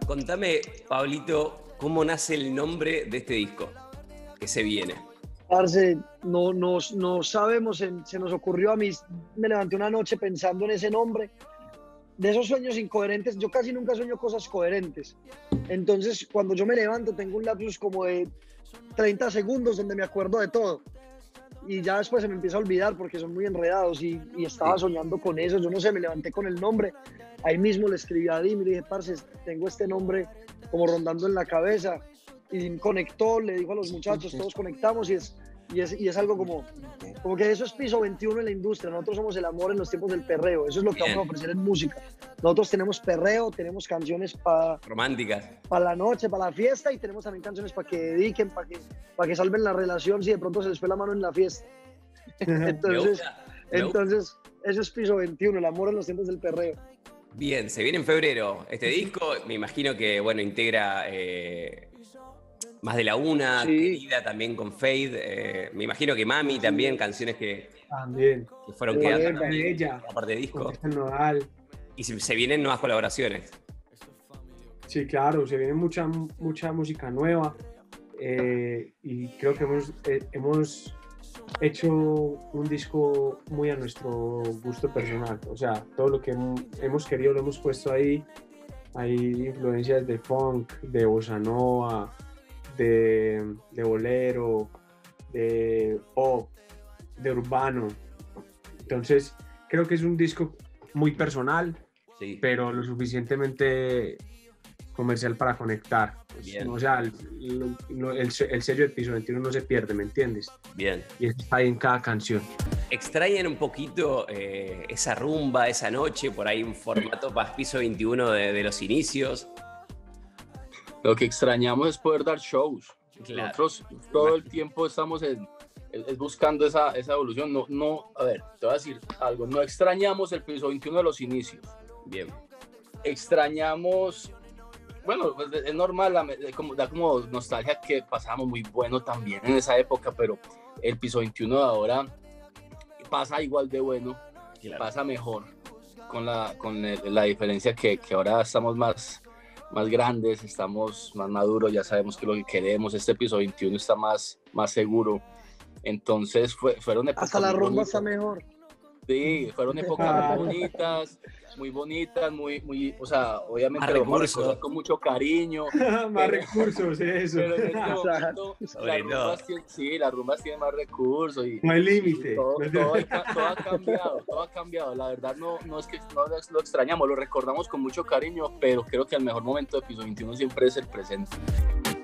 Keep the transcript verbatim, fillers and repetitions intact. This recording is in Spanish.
Contame, Pablito, ¿cómo nace el nombre de este disco que se viene? Parce, no, no, no sabemos, se, se nos ocurrió a mí, me levanté una noche pensando en ese nombre, de esos sueños incoherentes, yo casi nunca sueño cosas coherentes, entonces cuando yo me levanto tengo un lapsus como de treinta segundos donde me acuerdo de todo, y ya después se me empieza a olvidar porque son muy enredados, y, y estaba Sí. soñando con eso, yo no sé, me levanté con el nombre, ahí mismo le escribí a Dim y le dije, parce, tengo este nombre como rondando en la cabeza, y Dim conectó, le dijo a los muchachos, todos conectamos, y es, y es, y es algo como, como que eso es piso veintiuno en la industria, nosotros somos el amor en los tiempos del perreo, eso es lo que Bien. vamos a ofrecer en música, nosotros tenemos perreo, tenemos canciones para Románticas. pa la noche, para la fiesta, y tenemos también canciones para que dediquen, para que, pa que salven la relación si de pronto se les fue la mano en la fiesta. Entonces, Me gusta, me gusta. entonces eso es piso veintiuno, el amor en los tiempos del perreo. Bien, se viene en febrero este disco. Me imagino que, bueno, integra eh, Más de la Una, Sí. Querida también con Fade. Eh, me imagino que Mami también, canciones que, También. que fueron Sí, quedando Eva, también ella. aparte de disco. Con este Nodal. Y se, se vienen nuevas colaboraciones. Sí, claro, se viene mucha, mucha música nueva eh, y creo que hemos, eh, hemos hecho un disco muy a nuestro gusto personal. O sea, todo lo que hemos, hemos querido lo hemos puesto ahí. Hay influencias de funk, de bossa nova, de, de bolero, de pop, de urbano. Entonces, creo que es un disco muy personal, Sí. pero lo suficientemente comercial para conectar. Pues, Bien. o sea, el, el, el, el sello de Piso veintiuno no se pierde, ¿me entiendes? Bien. Y está ahí en cada canción. ¿Extrañan un poquito eh, esa rumba, esa noche, por ahí un formato para Piso veintiuno de, de los inicios? Lo que extrañamos es poder dar shows. Claro. Nosotros todo el tiempo estamos en, es buscando esa, esa evolución. No, no, a ver, te voy a decir algo. No extrañamos el Piso veintiuno de los inicios. Bien. Extrañamos, bueno, pues es normal, como, da como nostalgia que pasábamos muy bueno también en esa época, pero el Piso veintiuno de ahora pasa igual de bueno, Claro. pasa mejor, con la, con el, la diferencia que, que ahora estamos más, más grandes, estamos más maduros, ya sabemos que lo que queremos, este Piso veintiuno está más, más seguro, entonces fue, fueron épocas Hasta la muy rumba bonitas. está mejor. Sí, fueron épocas muy bonitas, muy bonitas, muy, muy, o sea, obviamente Más lo vamos a recursos. recordar con mucho cariño. Más pero- recursos, eso. Pero en este momento, Sobre las todo. rumbas tienen, sí, las rumbas tienen más recursos y No hay límite. y todo, todo, ha- todo ha cambiado, todo ha cambiado. La verdad no, no es que no lo extrañamos, lo recordamos con mucho cariño, pero creo que el mejor momento de Piso veintiuno siempre es el presente.